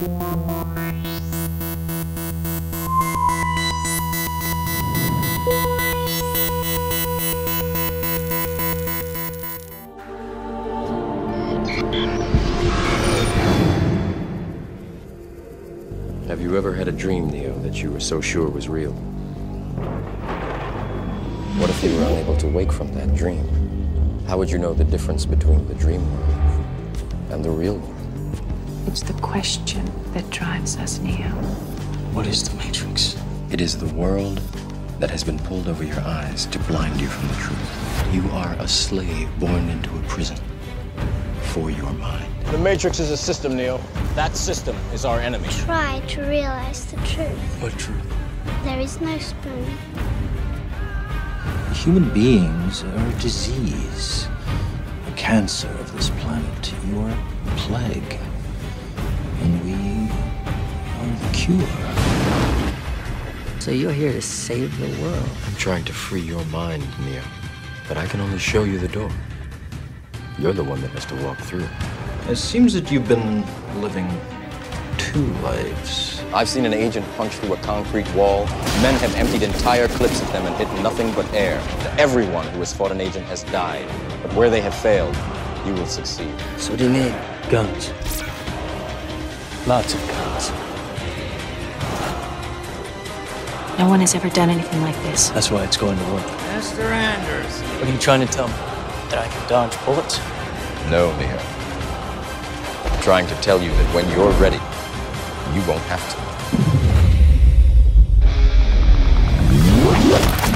Have you ever had a dream, Neo, that you were so sure was real? What if you were unable to wake from that dream? How would you know the difference between the dream world and the real world? It's the question that drives us, Neo. What is the Matrix? It is the world that has been pulled over your eyes to blind you from the truth. You are a slave born into a prison for your mind. The Matrix is a system, Neo. That system is our enemy. Try to realize the truth. What truth? There is no spoon. Human beings are a disease, a cancer of this planet. You are a plague, and we are the cure. So you're here to save the world? I'm trying to free your mind, Neo, but I can only show you the door. You're the one that has to walk through it. It seems that you've been living two lives. I've seen an agent punch through a concrete wall. Men have emptied entire clips at them and hit nothing but air. Everyone who has fought an agent has died. But where they have failed, you will succeed. So what do you need? Guns. Lots of guns. No one has ever done anything like this. That's why it's going to work. Mr. Anders. What are you trying to tell me? That I can dodge bullets? No, Neo. I'm trying to tell you that when you're ready, you won't have to.